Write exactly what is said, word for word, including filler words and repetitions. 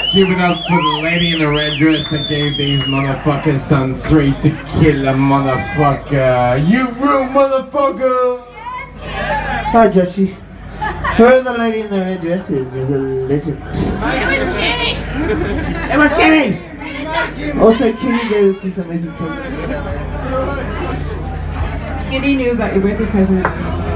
Give it up for the lady in the red dress that gave these motherfuckers on three to kill a motherfucker. You rude motherfucker! Hi, Joshi. Whoever the lady in the red dress is, is a legend. It was Kitty! It was Kitty! Also, Kitty gave us this amazing present. Kitty knew about your birthday present.